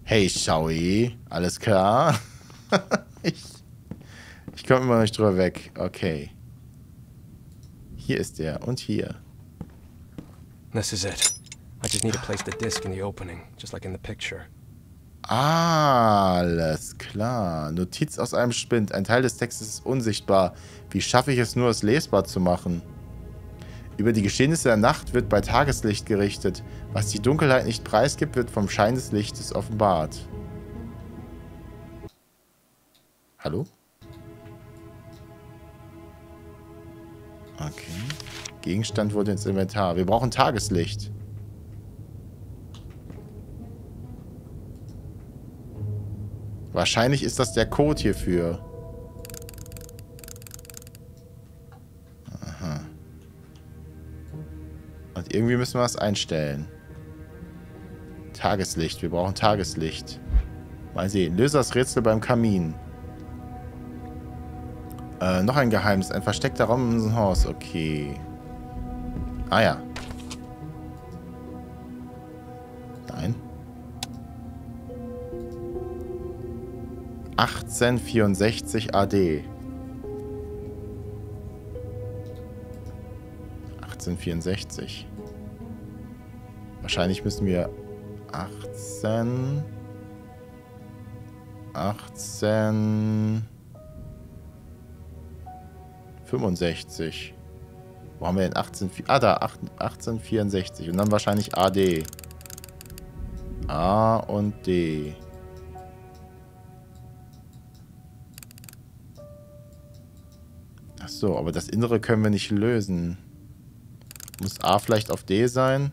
Hey, Shaui. Alles klar? ich ich komme immer noch nicht drüber weg. Okay. Hier ist der. Und hier. This is it. I just need to place the disc in the opening, just like in the picture. Alles klar. Notiz aus einem Spind. Ein Teil des Textes ist unsichtbar. Wie schaffe ich es nur, es lesbar zu machen? Über die Geschehnisse der Nacht wird bei Tageslicht gerichtet. Was die Dunkelheit nicht preisgibt, wird vom Schein des Lichtes offenbart. Hallo? Okay. Gegenstand wurde ins Inventar. Wir brauchen Tageslicht. Wahrscheinlich ist das der Code hierfür. Aha. Und irgendwie müssen wir es einstellen. Tageslicht. Wir brauchen Tageslicht. Mal sehen. Löse das Rätsel beim Kamin. Noch ein Geheimnis. Ein versteckter Raum in unserem Haus. Okay. Ah ja. Nein. 1864 AD. 1864. Wahrscheinlich müssen wir 65. Wo haben wir denn 18? Ah, da, 1864. Und dann wahrscheinlich AD. A und D. Ach so, aber das Innere können wir nicht lösen. Muss A vielleicht auf D sein?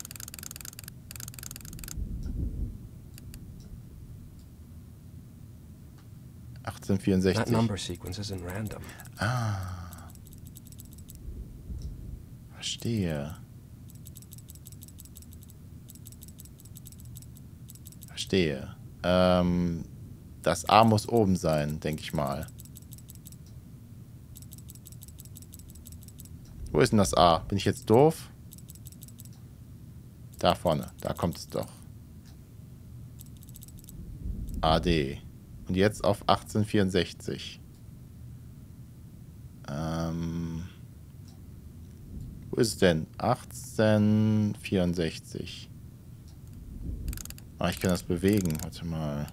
That number sequence isn't random. Ah. Verstehe. Verstehe. Das A muss oben sein, denke ich mal. Wo ist denn das A? Bin ich jetzt doof? Da vorne. Da kommt es doch. AD. Und jetzt auf 1864. Wo ist es denn? 1864. Ah, ich kann das bewegen. Warte mal.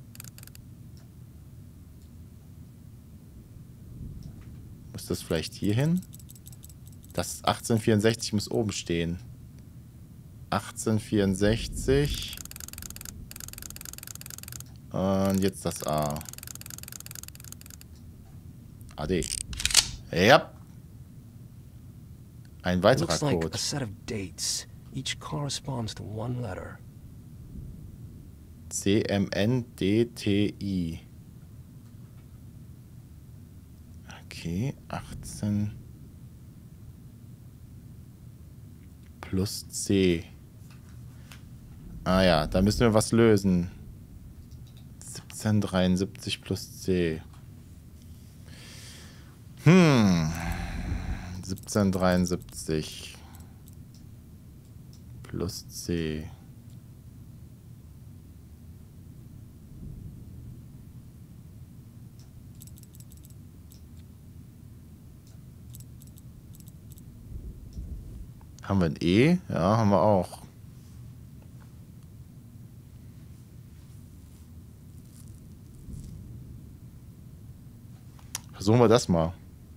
Muss das vielleicht hier hin? Das 1864 muss oben stehen. 1864. Und jetzt das A. AD. Ja. Ein weiterer Looks like Code. a set of dates. Each corresponds to one letter. CMNDTI. Okay, 18 plus C. Ah ja, da müssen wir was lösen. 1773 plus C. 1773 plus C. Haben wir ein E? Ja, haben wir auch. Versuchen wir das mal.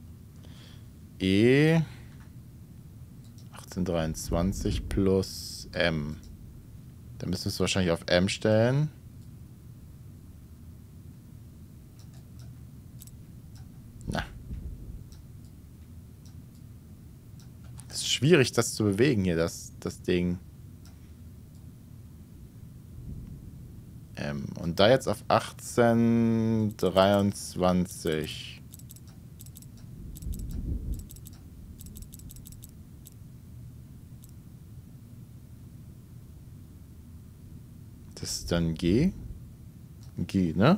E 1823 plus M. Dann müssen wir es wahrscheinlich auf M stellen. Na. Es ist schwierig, das zu bewegen hier, das Ding. M. Und da jetzt auf 1823. Das ist dann G. G, ne?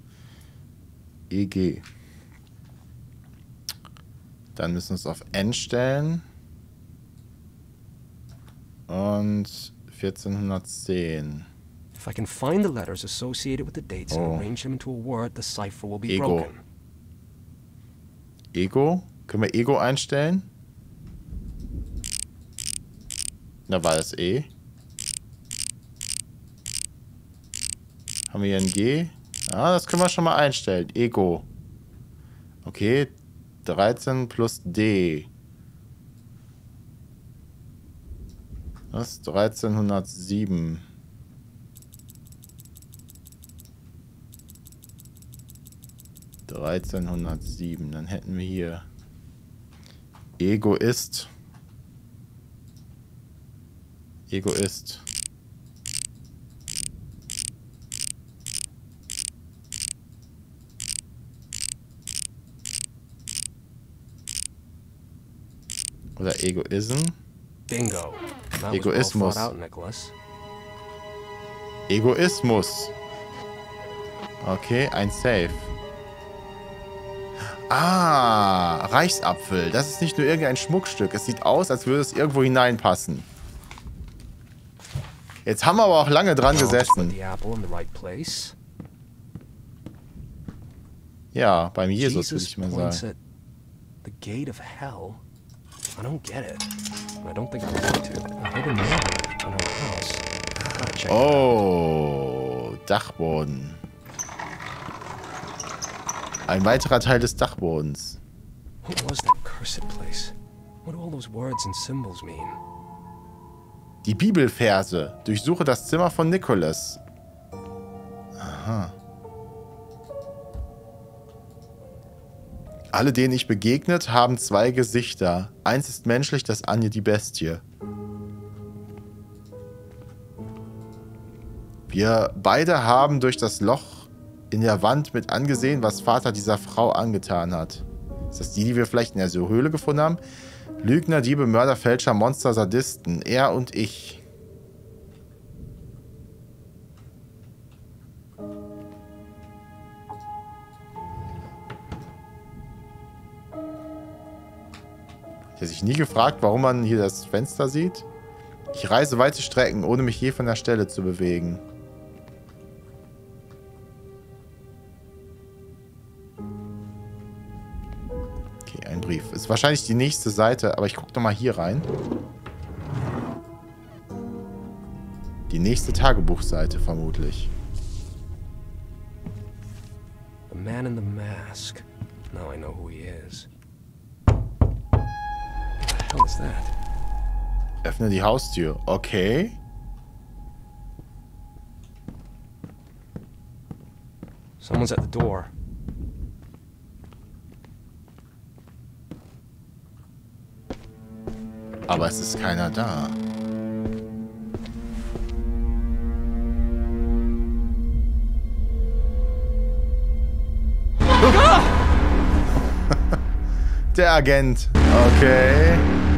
EG. Dann müssen wir es auf N stellen. Und 1410. If I can find the letters associated with the dates and arrange them into a word, the cipher will be broken. Ego? Können wir Ego einstellen? Da war das E. Haben wir hier ein G? Ah, das können wir schon mal einstellen. Ego. Okay. 13 plus D. Das ist 1307. Dann hätten wir hier Egoist. Oder Egoism. Bingo. Egoismus. Well Nicholas. Egoismus. Okay, ein Safe. Ah, Reichsapfel. Das ist nicht nur irgendein Schmuckstück. Es sieht aus, als würde es irgendwo hineinpassen. Jetzt haben wir aber auch lange dran gesessen. Ja, beim Jesus würde ich mal sagen. The gate of hell. I don't get it. I don't think I want to. A hidden note in our house. Gotta check it out. Oh, Dachboden. Ein weiterer Teil des Dachbodens. What was that cursed place? What do all those words and symbols mean? Die Bibelverse. Durchsuche das Zimmer von Nicholas. Aha. Alle, denen ich begegnet, haben zwei Gesichter. Eins ist menschlich, das andere die Bestie. Wir beide haben durch das Loch in der Wand mit angesehen, was Vater dieser Frau angetan hat. Ist das die wir vielleicht in der Höhle gefunden haben? Lügner, Diebe, Mörder, Fälscher, Monster, Sadisten. Er und ich. Der sich nie gefragt, warum man hier das Fenster sieht. Ich reise weite Strecken, ohne mich je von der Stelle zu bewegen. Okay, ein Brief. Ist wahrscheinlich die nächste Seite, aber ich gucke noch mal hier rein. Die nächste Tagebuchseite vermutlich. The man in the mask. Now I know who he is. What is that? Öffne die Haustür. Okay. Someone's at the door. Aber es ist keiner da. Der Agent. Okay.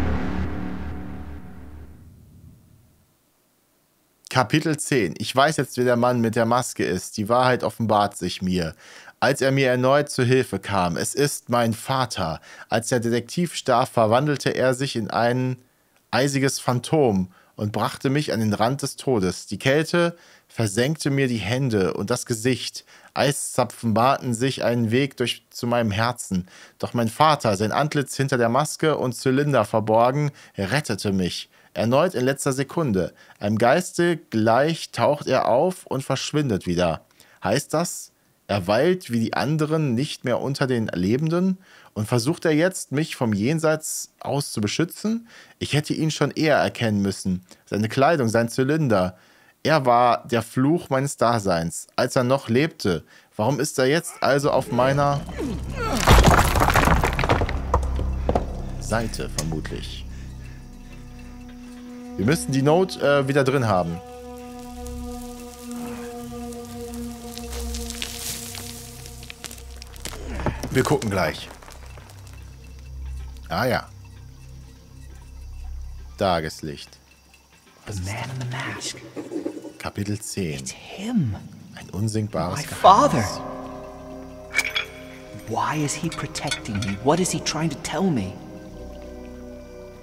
Kapitel 10. Ich weiß jetzt, wer der Mann mit der Maske ist. Die Wahrheit offenbart sich mir. Als er mir erneut zu Hilfe kam. Es ist mein Vater. Als der Detektiv starb, verwandelte er sich in ein eisiges Phantom und brachte mich an den Rand des Todes. Die Kälte versenkte mir die Hände und das Gesicht. Eiszapfen bahnten sich einen Weg zu meinem Herzen. Doch mein Vater, sein Antlitz hinter der Maske und Zylinder verborgen, rettete mich. Erneut in letzter Sekunde. Einem Geiste gleich taucht er auf und verschwindet wieder. Heißt das, er weilt wie die anderen nicht mehr unter den Lebenden? Und versucht er jetzt, mich vom Jenseits aus zu beschützen? Ich hätte ihn schon eher erkennen müssen. Seine Kleidung, sein Zylinder. Er war der Fluch meines Daseins, als er noch lebte. Warum ist er jetzt also auf meiner Seite, vermutlich? Wir müssen die Note wieder drin haben. Wir gucken gleich. Ah ja. Tageslicht. The man in the mask. Kapitel 10. It's him. Ein unsinkbares My Geheimnis. father. Why is he protecting me? What is he trying to tell me?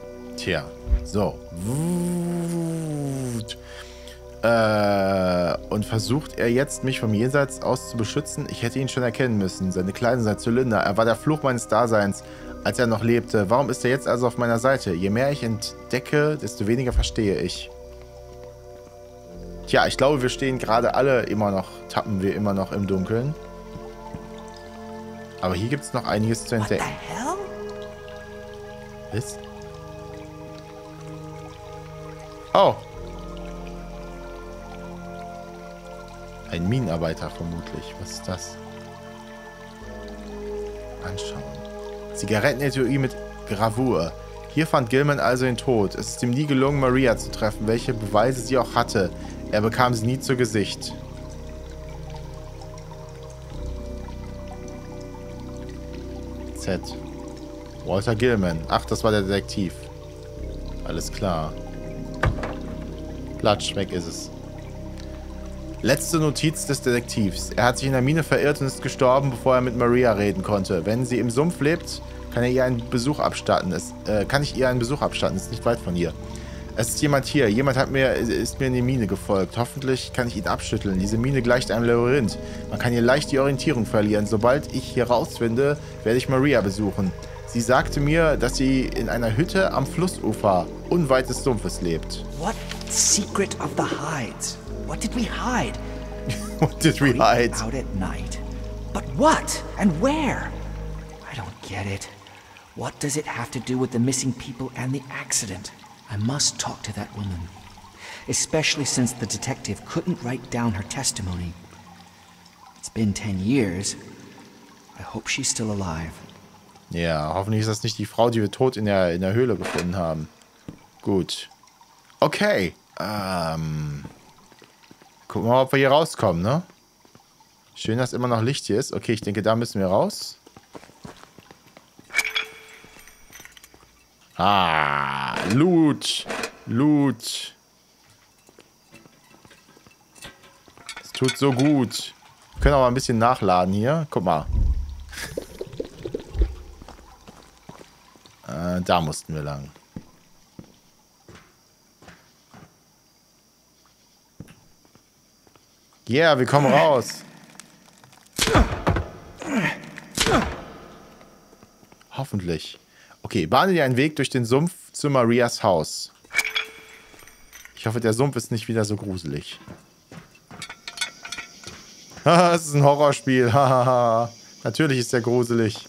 Tja, so. Und versucht er jetzt, mich vom Jenseits aus zu beschützen? Ich hätte ihn schon erkennen müssen. Seine Kleidung, sein Zylinder. Er war der Fluch meines Daseins, als er noch lebte. Warum ist er jetzt also auf meiner Seite? Je mehr ich entdecke, desto weniger verstehe ich. Tja, ich glaube, wir stehen gerade alle tappen wir immer noch im Dunkeln. Aber hier gibt es noch einiges zu entdecken. What the hell? Was? Oh. Ein Minenarbeiter vermutlich. Was ist das? Anschauen. Zigarettenetui mit Gravur. Hier fand Gilman also den Tod. Es ist ihm nie gelungen, Maria zu treffen, welche Beweise sie auch hatte. Er bekam sie nie zu Gesicht. Z. Walter Gilman. Ach, das war der Detektiv. Alles klar. Platsch, weg ist es. Letzte Notiz des Detektivs. Er hat sich in der Mine verirrt und ist gestorben, bevor er mit Maria reden konnte. Wenn sie im Sumpf lebt, kann er ihr einen Besuch abstatten. Kann ich ihr einen Besuch abstatten? Ist nicht weit von hier. Es ist jemand hier. Jemand ist mir in die Mine gefolgt. Hoffentlich kann ich ihn abschütteln. Diese Mine gleicht einem Labyrinth. Man kann hier leicht die Orientierung verlieren. Sobald ich hier rausfinde, werde ich Maria besuchen. Sie sagte mir, dass sie in einer Hütte am Flussufer, unweit des Sumpfes lebt. What secret of the hides? What did we hide? What did we hide? Out at night. But what? And where? I don't get it. What does it have to do with the missing people and the accident? I must talk to that woman. Especially since the detective couldn't write down her testimony. It's been 10 years. I hope she's still alive. Ja, hoffentlich ist das nicht die Frau, die wir tot in der Höhle gefunden haben. Gut. Okay. Gucken wir mal, ob wir hier rauskommen, ne? Schön, dass immer noch Licht hier ist. Okay, ich denke, da müssen wir raus. Ah, Loot. Loot. Es tut so gut. Wir können auch mal ein bisschen nachladen hier. Guck mal. Da mussten wir lang. Yeah, wir kommen raus. Hoffentlich. Okay, bahne dir einen Weg durch den Sumpf zu Marias Haus. Ich hoffe, der Sumpf ist nicht wieder so gruselig. Haha, es ist ein Horrorspiel. Hahaha. Natürlich ist der gruselig.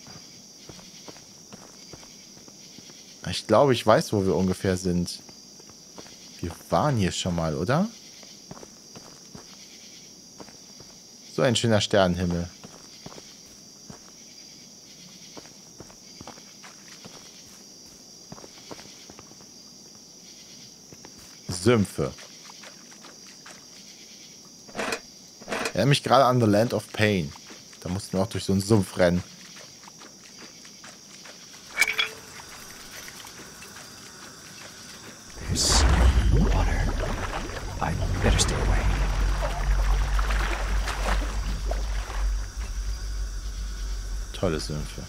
Ich glaube, ich weiß, wo wir ungefähr sind. Wir waren hier schon mal, oder? So ein schöner Sternenhimmel. Sümpfe. Ich erinnere mich gerade an The Land of Pain. Da mussten wir auch durch so einen Sumpf rennen. Tolle Sümpfe.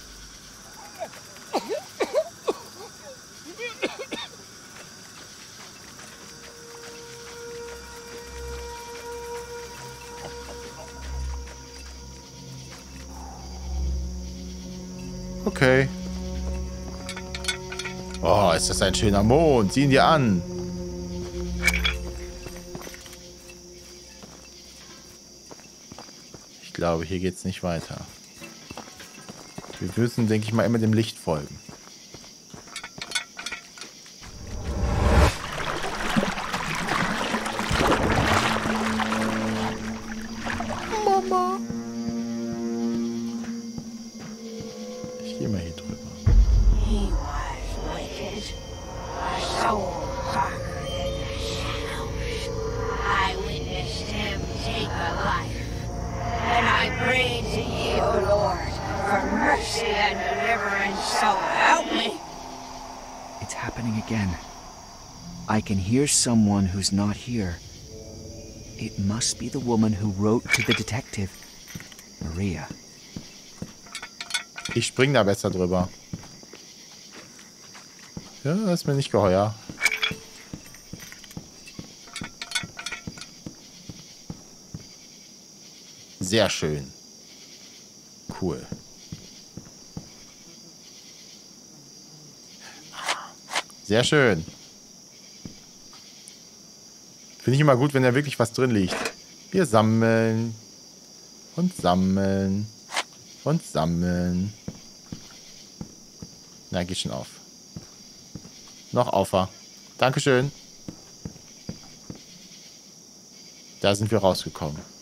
Okay. Oh, ist das ein schöner Mond. Sieh ihn dir an. Ich glaube, hier geht's nicht weiter. Wir müssen, denke ich mal, immer dem Licht folgen. Mama. Ich gehe mal hier drüber. He was wicked, a soul harder than the shadows. I witnessed him take a life, and I prayed to you, O Lord, for mercy and deliverance, so help me. It's happening again. I can hear someone who's not here. It must be the woman who wrote to the detective, Maria. Ich spring da besser drüber. Ja, das ist mir nicht geheuer. Sehr schön. Cool. Sehr schön. Finde ich immer gut, wenn da wirklich was drin liegt. Wir sammeln. Und sammeln. Und sammeln. Na, geht schon auf. Noch aufer. Dankeschön. Da sind wir rausgekommen.